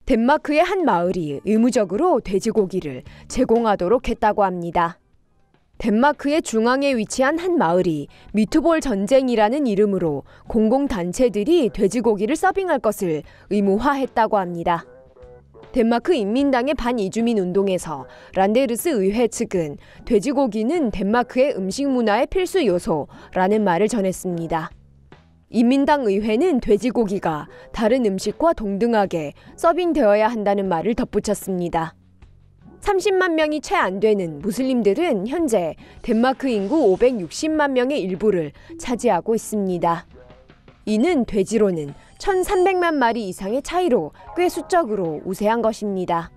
덴마크의 한 마을이 의무적으로 돼지고기를 제공하도록 했다고 합니다. 덴마크의 중앙에 위치한 한 마을이 미트볼 전쟁이라는 이름으로 공공단체들이 돼지고기를 서빙할 것을 의무화했다고 합니다. 덴마크 인민당의 반이주민 운동에서 란데르스 의회 측은 돼지고기는 덴마크의 음식 문화의 필수 요소라는 말을 전했습니다. 인민당 의회는 돼지고기가 다른 음식과 동등하게 서빙되어야 한다는 말을 덧붙였습니다. 30만 명이 채 안 되는 무슬림들은 현재 덴마크 인구 560만 명의 일부를 차지하고 있습니다. 이는 돼지로는 1,300만 마리 이상의 차이로 꽤 수적으로 우세한 것입니다.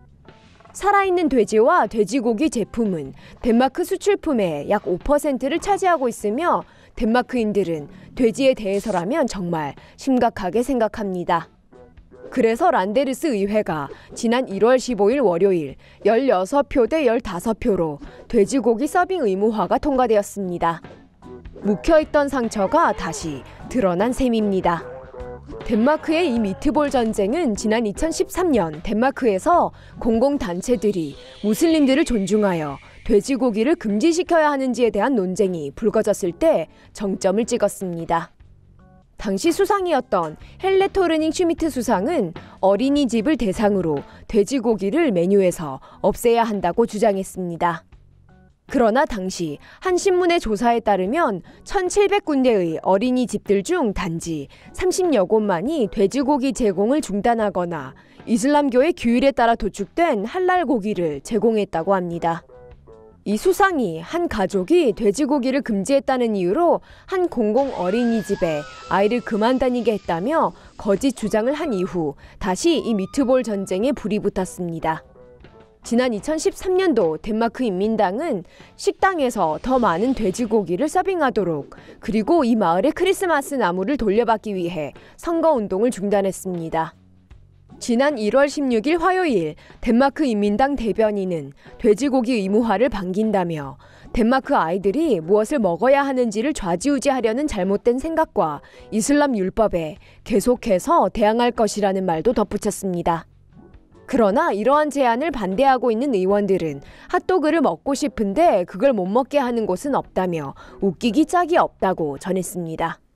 살아있는 돼지와 돼지고기 제품은 덴마크 수출품의 약 5%를 차지하고 있으며 덴마크인들은 돼지에 대해서라면 정말 심각하게 생각합니다. 그래서 란데르스 의회가 지난 1월 15일 월요일 16표 대 15표로 돼지고기 서빙 의무화가 통과되었습니다. 묵혀있던 상처가 다시 드러난 셈입니다. 덴마크의 이 미트볼 전쟁은 지난 2013년 덴마크에서 공공단체들이 무슬림들을 존중하여 돼지고기를 금지시켜야 하는지에 대한 논쟁이 불거졌을 때 정점을 찍었습니다. 당시 수상이었던 헬레 토르닝 슈미트 수상은 어린이집을 대상으로 돼지고기를 메뉴에서 없애야 한다고 주장했습니다. 그러나 당시 한 신문의 조사에 따르면 1,700군데의 어린이집들 중 단지 30여 곳만이 돼지고기 제공을 중단하거나 이슬람교의 규율에 따라 도축된 할랄 고기를 제공했다고 합니다. 이 수상이 한 가족이 돼지고기를 금지했다는 이유로 한 공공 어린이집에 아이를 그만 다니게 했다며 거짓 주장을 한 이후 다시 이 미트볼 전쟁에 불이 붙었습니다. 지난 2013년도 덴마크 인민당은 식당에서 더 많은 돼지고기를 서빙하도록 그리고 이 마을의 크리스마스 나무를 돌려받기 위해 선거운동을 중단했습니다. 지난 1월 16일 화요일 덴마크 인민당 대변인은 돼지고기 의무화를 반긴다며 덴마크 아이들이 무엇을 먹어야 하는지를 좌지우지하려는 잘못된 생각과 이슬람 율법에 계속해서 대항할 것이라는 말도 덧붙였습니다. 그러나 이러한 제안을 반대하고 있는 의원들은 핫도그를 먹고 싶은데 그걸 못 먹게 하는 곳은 없다며 웃기기 짝이 없다고 전했습니다.